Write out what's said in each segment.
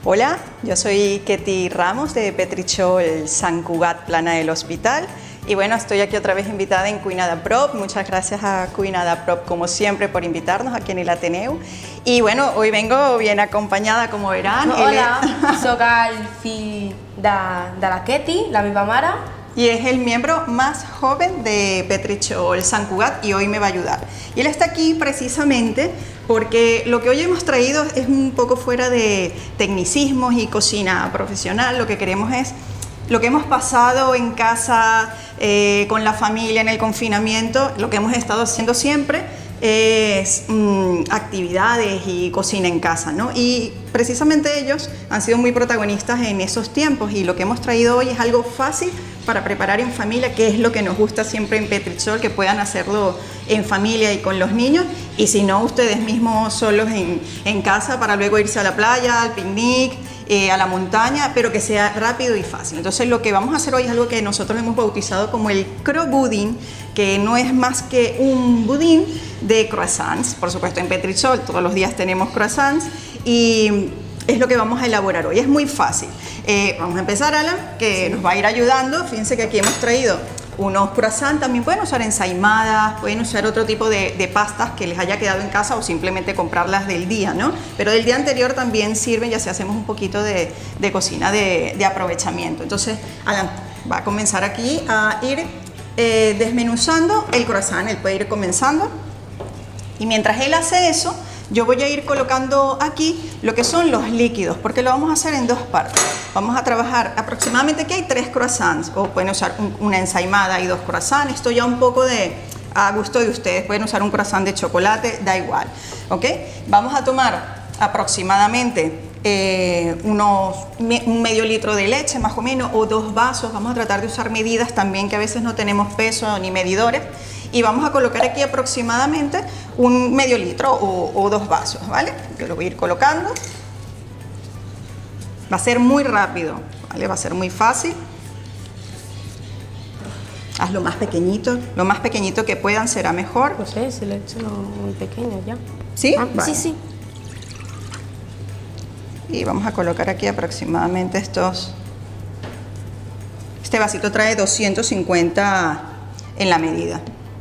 Hola, yo soy Ketty Ramos de Petrichol Sant Cugat Plana del Hospital y bueno, estoy aquí otra vez invitada en Cuinada Prop. Muchas gracias a Cuinada Prop como siempre por invitarnos aquí en el Ateneu y bueno, hoy vengo bien acompanyada, como verán. Hola, soy el fill de la Ketty, la meva mare. Y es el miembro más joven de Petrichol Sant Cugat y hoy me va a ayudar. Y él está aquí precisamente porque lo que hoy hemos traído es un poco fuera de tecnicismos y cocina profesional. Lo que queremos es lo que hemos pasado en casa, con la familia, en el confinamiento, lo que hemos estado haciendo siempre es actividades y cocina en casa, ¿no? Y precisamente ellos han sido muy protagonistas en esos tiempos y lo que hemos traído hoy es algo fácil para preparar en familia, que es lo que nos gusta siempre en Petrichol, que puedan hacerlo en familia y con los niños, y si no, ustedes mismos solos en casa para luego irse a la playa, al picnic, a la montaña, pero que sea rápido y fácil. Entonces lo que vamos a hacer hoy es algo que nosotros hemos bautizado como el croissant, que no es más que un budín de croissants. Por supuesto en Petrichol todos los días tenemos croissants y es lo que vamos a elaborar hoy. Es muy fácil. Vamos a empezar, Alan, que nos va a ir ayudando. Fíjense que aquí hemos traído unos croissants, también pueden usar ensaimadas, pueden usar otro tipo de pastas que les haya quedado en casa o simplemente comprarlas del día, ¿no? Pero del día anterior también sirven, ya si hacemos un poquito de cocina de aprovechamiento. Entonces, Alan va a comenzar aquí a ir desmenuzando el croissant. Él puede ir comenzando y mientras él hace eso, yo voy a ir colocando aquí lo que son los líquidos, porque lo vamos a hacer en dos partes. Vamos a trabajar aproximadamente, que hay 3 croissants, o pueden usar una ensaimada y 2 croissants. Esto ya un poco a gusto de ustedes. Pueden usar un croissant de chocolate, da igual. ¿Ok? Vamos a tomar aproximadamente un medio litro de leche, más o menos, o 2 vasos. Vamos a tratar de usar medidas también, que a veces no tenemos peso ni medidores. Y vamos a colocar aquí aproximadamente un medio litro o 2 vasos, ¿vale? Yo lo voy a ir colocando. Va a ser muy rápido, ¿vale? Va a ser muy fácil. Hazlo más pequeñito, lo más pequeñito que puedan será mejor. No sé, si le echo muy pequeño ya. ¿Sí? Ah, vale. sí. Y vamos a colocar aquí aproximadamente estos. Este vasito trae 250 en la medida.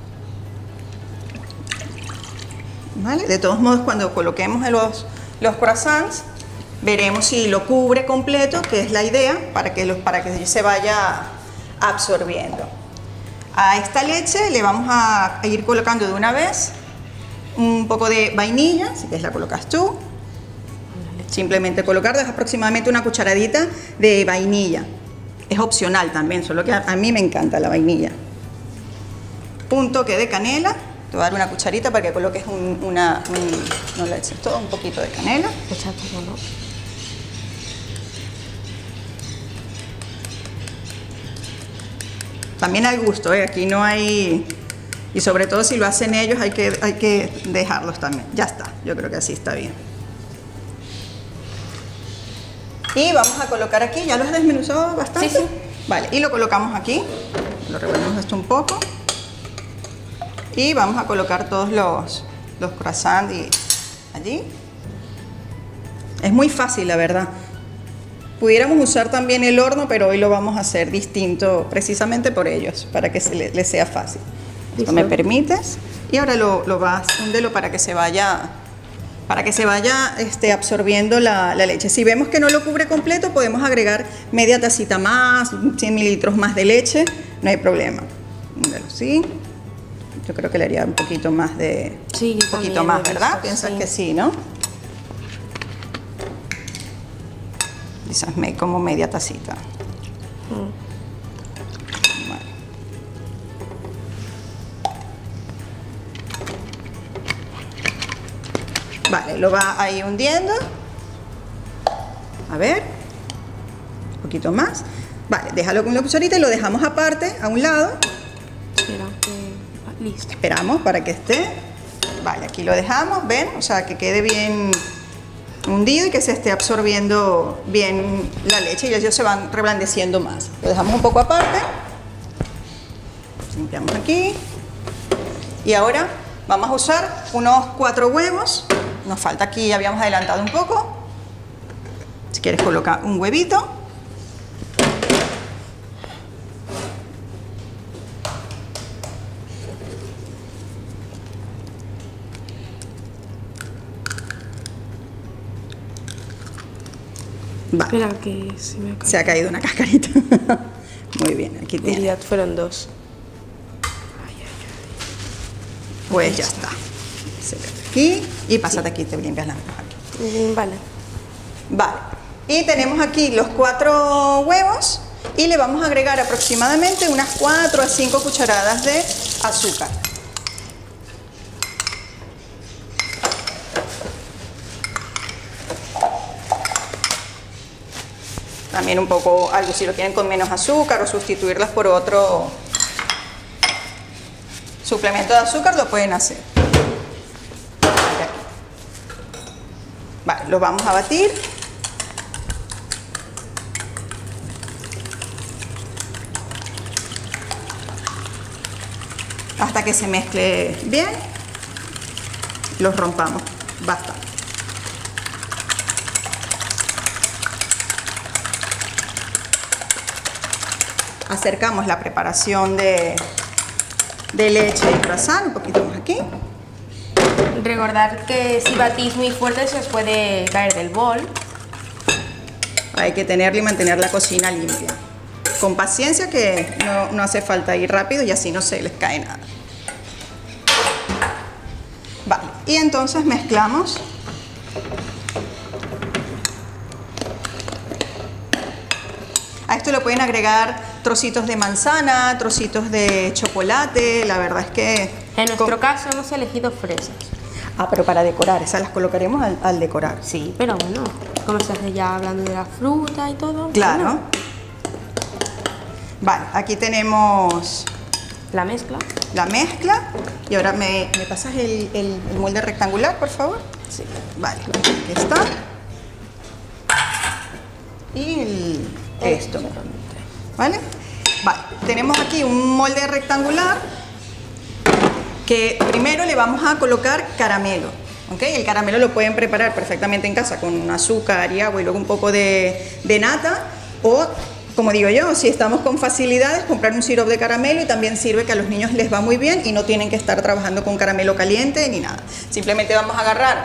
¿Vale? De todos modos, cuando coloquemos los croissants, veremos si lo cubre completo, que es la idea, para que se vaya absorbiendo. A esta leche le vamos a ir colocando de una vez un poco de vainilla, si quieres la colocas tú. Simplemente colocar aproximadamente una cucharadita de vainilla. Es opcional también, solo que a mí me encanta la vainilla. Un toque de canela. Te voy a dar una cucharita para que coloques no le eches todo, un poquito de canela. Echar todo, ¿no? También al gusto, aquí no hay... Y sobre todo si lo hacen ellos hay que dejarlos también. Ya está, yo creo que así está bien. Y vamos a colocar aquí, ¿ya lo has desmenuzado bastante? Sí. Vale, y lo colocamos aquí. Lo revolvemos esto un poco. Y vamos a colocar todos los croissants allí. Es muy fácil, la verdad. Pudiéramos usar también el horno, pero hoy lo vamos a hacer distinto precisamente por ellos, para que les sea fácil. Esto me permites. Y ahora lo vas, húndelo para que se vaya absorbiendo la leche. Si vemos que no lo cubre completo, podemos agregar media tacita más, 100 mililitros más de leche, no hay problema. Húndelo así. Yo creo que le haría un poquito más Sí, un poquito más, ¿verdad? Visto, Piensas sí. que sí, ¿no? Quizás como media tacita. Vale. Vale, lo va ahí hundiendo. A ver. Un poquito más. Vale, déjalo con la cucharita y lo dejamos aparte, a un lado. Espera, listo. Esperamos para que esté. Vale, aquí lo dejamos, ¿ven? O sea, que quede bien hundido y que se esté absorbiendo bien la leche y ellos se van reblandeciendo más. Lo dejamos un poco aparte. Limpiamos aquí. Y ahora vamos a usar unos 4 huevos. Nos falta aquí, habíamos adelantado un poco. Si quieres colocar un huevito. Vale. Espera que se ha caído una cascarita. Muy bien, aquí En tiene. realidad fueron 2. Pues ya está. Sécate aquí y pásate aquí, te limpias las manos aquí. Vale. Vale. Y tenemos aquí los 4 huevos y le vamos a agregar aproximadamente unas 4 a 5 cucharadas de azúcar. También un poco, algo si lo quieren con menos azúcar o sustituirlas por otro suplemento de azúcar, lo pueden hacer. Vale, lo vamos a batir. Hasta que se mezcle bien. Los rompamos bastante. Acercamos la preparación de leche y croissant, un poquito más aquí. Recordar que si batís muy fuerte se os puede caer del bol. Hay que tenerlo y mantener la cocina limpia. Con paciencia, que no hace falta ir rápido y así no se les cae nada. Vale, y entonces mezclamos. A esto le pueden agregar trocitos de manzana, trocitos de chocolate, la verdad es que... En nuestro caso hemos elegido fresas. Ah, pero para decorar, esas las colocaremos al decorar. Sí, pero bueno, como se hace ya hablando de la fruta y todo. Claro. Bueno. Vale, aquí tenemos La mezcla. la mezcla. Y ahora me pasas el molde rectangular, por favor. Sí. Vale, aquí está. Y esto. ¿Vale? Vale, tenemos aquí un molde rectangular que primero le vamos a colocar caramelo. ¿Ok? El caramelo lo pueden preparar perfectamente en casa con azúcar y agua y luego un poco de nata, o, como digo yo, si estamos con facilidades, comprar un sirope de caramelo, y también sirve que a los niños les va muy bien y no tienen que estar trabajando con caramelo caliente ni nada. Simplemente vamos a agarrar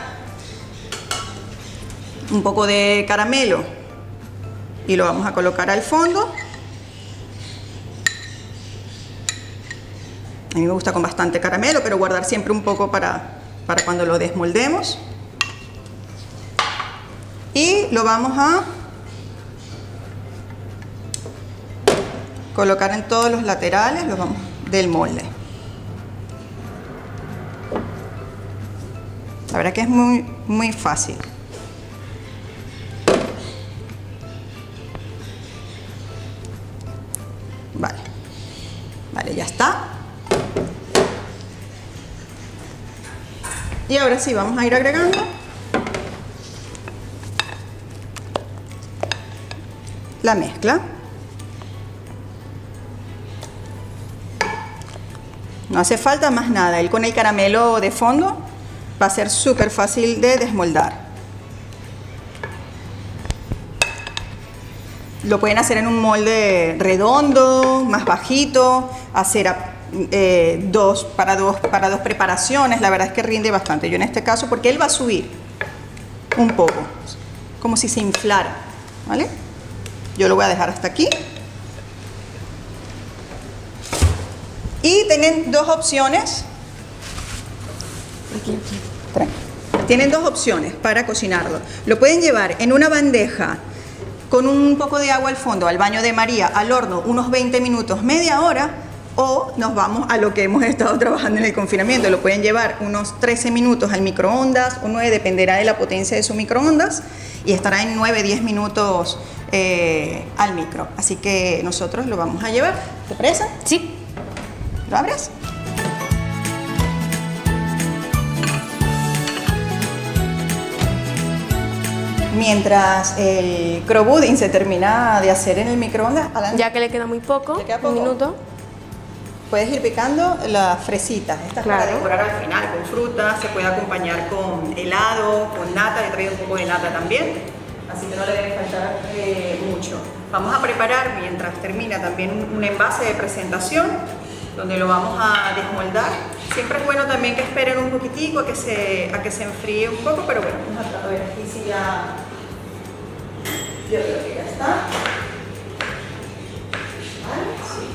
un poco de caramelo y lo vamos a colocar al fondo. A mí me gusta con bastante caramelo, pero guardar siempre un poco para cuando lo desmoldemos. Y lo vamos a colocar en todos los laterales del molde. La verdad que es muy fácil. Vale. Vale, ya está. Y ahora sí, vamos a ir agregando la mezcla. No hace falta más nada, con el caramelo de fondo va a ser súper fácil de desmoldar. Lo pueden hacer en un molde redondo, más bajito, hacer para dos preparaciones. La verdad es que rinde bastante. Yo en este caso, porque él va a subir un poco, como si se inflara, ¿vale? Yo lo voy a dejar hasta aquí. Y tienen dos opciones. Tienen dos opciones para cocinarlo. Lo pueden llevar en una bandeja con un poco de agua al fondo, al baño de María, al horno, unos 20 minutos, media hora, o nos vamos a lo que hemos estado trabajando en el confinamiento. Lo pueden llevar unos 13 minutos al microondas, o 9, dependerá de la potencia de su microondas, y estará en 9-10 minutos al micro. Así que nosotros lo vamos a llevar. ¿Te parece? Sí. ¿Lo abres? Mientras el crow pudding se termina de hacer en el microondas, Alan, Ya que le queda muy poco, ¿Le queda poco? un minuto. puedes ir picando las fresitas. Estas Claro. para decorar al final con fruta, se puede acompañar con helado, con nata. He traído un poco de nata también. así que no le debe faltar mucho. Vamos a preparar, mientras termina, también un envase de presentación, donde lo vamos a desmoldar. Siempre es bueno también que esperen un poquitico a que se enfríe un poco, pero bueno, vamos a ver aquí si ya... Yo creo que ya está. ¿Vale? Sí.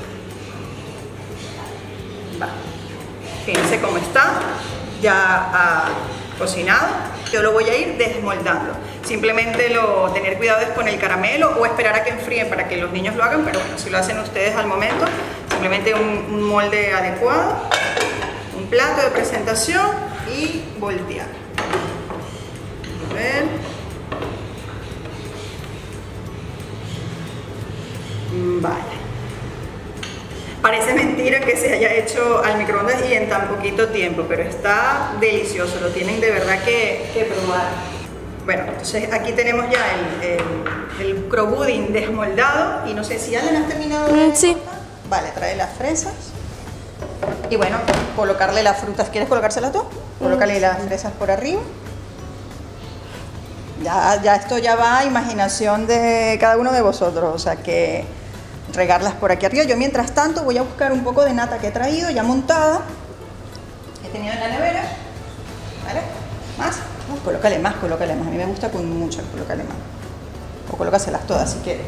Vale. Fíjense cómo está, ya ha cocinado. Yo lo voy a ir desmoldando. Simplemente tener cuidado es con el caramelo o esperar a que enfríen para que los niños lo hagan, pero bueno, si lo hacen ustedes al momento, simplemente un molde adecuado, un plato de presentación y voltear. A ver. Vale. Parece mentira que se haya hecho al microondas y en tan poquito tiempo, pero está delicioso, lo tienen de verdad que probar. Bueno, entonces aquí tenemos ya el crobudín desmoldado y no sé si Alan has terminado de... Sí. Vale, trae las fresas y bueno, colocarle las frutas. ¿Quieres colocárselas tú? Colócale las fresas por arriba. Ya esto ya va a imaginación de cada uno de vosotros, o sea que regarlas por aquí arriba. Yo mientras tanto voy a buscar un poco de nata que he traído ya montada, he tenido en la nevera. ¿Vale? ¿Más? Colócale más, colócale más. A mí me gusta con mucho, colócale más. O colócaselas todas si quieres.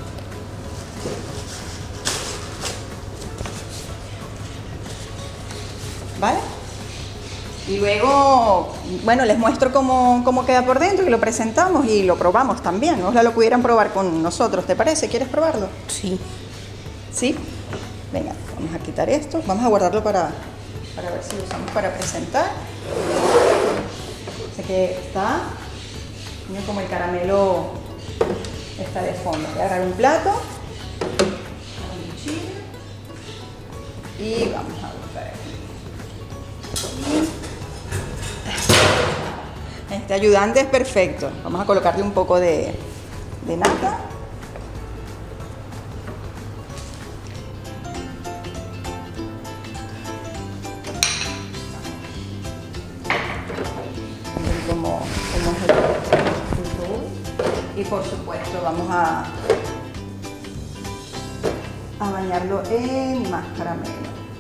¿Vale? Y luego, bueno, les muestro cómo queda por dentro y lo presentamos y lo probamos también. Ojalá lo pudieran probar con nosotros, ¿te parece? ¿Quieres probarlo? Sí. ¿Sí? Venga, vamos a quitar esto. Vamos a guardarlo para ver si lo usamos para presentar. Sé que está, mira como el caramelo está de fondo. Voy a agarrar un plato, un cuchillo y vamos a buscar aquí. Este ayudante es perfecto. Vamos a colocarle un poco de nata. Como es el bowl. Y por supuesto vamos a bañarlo en más caramelo.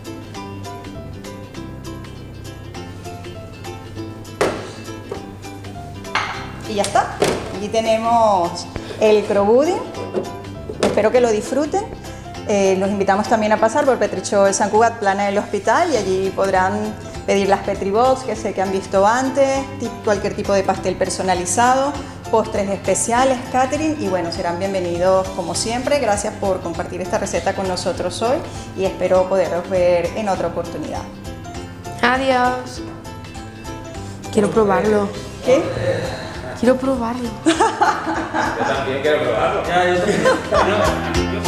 Y ya está. Aquí tenemos el crobudín. Espero que lo disfruten. Los invitamos también a pasar por Petrichol el Sant Cugat, Plana del Hospital, y allí podrán pedir las Petri Box que sé que han visto antes, cualquier tipo de pastel personalizado, postres especiales, catering, y bueno, serán bienvenidos como siempre. Gracias por compartir esta receta con nosotros hoy y espero poderos ver en otra oportunidad. Adiós. Quiero probarlo. ¿Qué? Quiero probarlo. Yo también quiero probarlo. Ya, yo también.